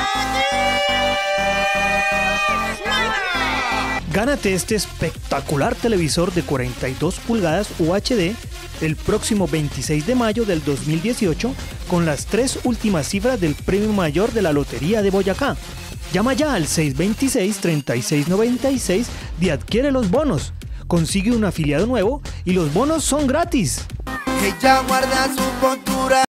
Gánate este espectacular televisor de 42 pulgadas UHD el próximo 26 de mayo del 2018 con las 3 últimas cifras del premio mayor de la Lotería de Boyacá. Llama ya al 626-3696 y adquiere los bonos. Consigue un afiliado nuevo y los bonos son gratis. Ella guarda su postura.